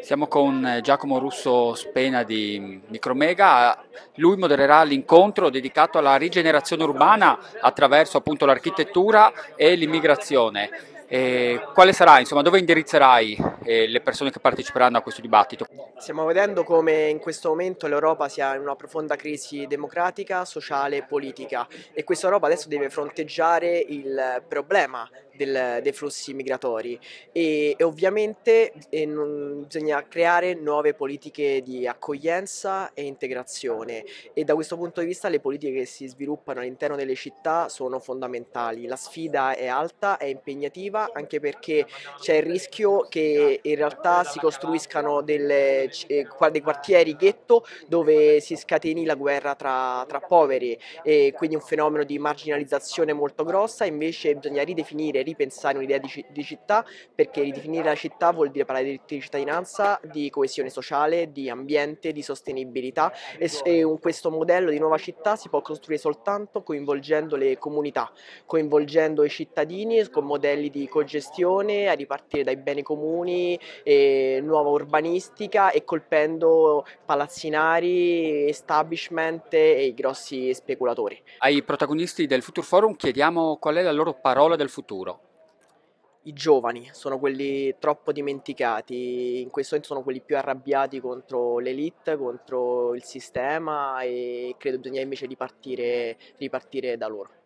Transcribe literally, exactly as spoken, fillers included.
Siamo con eh, Giacomo Russo Spena di Micromega. Lui modererà l'incontro dedicato alla rigenerazione urbana attraverso appunto l'architettura e l'immigrazione. E quale sarà, insomma, dove indirizzerai eh, le persone che parteciperanno a questo dibattito? Stiamo vedendo come in questo momento l'Europa sia in una profonda crisi democratica, sociale e politica e questa Europa adesso deve fronteggiare il problema del- dei flussi migratori e, e ovviamente eh, non- bisogna creare nuove politiche di accoglienza e integrazione e da questo punto di vista le politiche che si sviluppano all'interno delle città sono fondamentali. La sfida è alta, è impegnativa anche perché c'è il rischio che in realtà si costruiscano delle, eh, dei quartieri ghetto dove si scateni la guerra tra, tra poveri e quindi un fenomeno di marginalizzazione molto grossa. Invece bisogna ridefinire, ripensare un'idea di, ci- di città, perché ridefinire la città vuol dire parlare di diritti di cittadinanza, di coesione sociale, di ambiente, di sostenibilità e, s- e un- questo modello di nuova città si può costruire soltanto coinvolgendo le comunità, coinvolgendo i cittadini con modelli di cogestione a ripartire dai beni comuni, e nuova urbanistica e colpendo palazzinari, establishment e i grossi speculatori. Ai protagonisti del Future Forum chiediamo qual è la loro parola del futuro. I giovani sono quelli troppo dimenticati, in questo momento sono quelli più arrabbiati contro l'elite, contro il sistema e credo bisogna invece ripartire, ripartire da loro.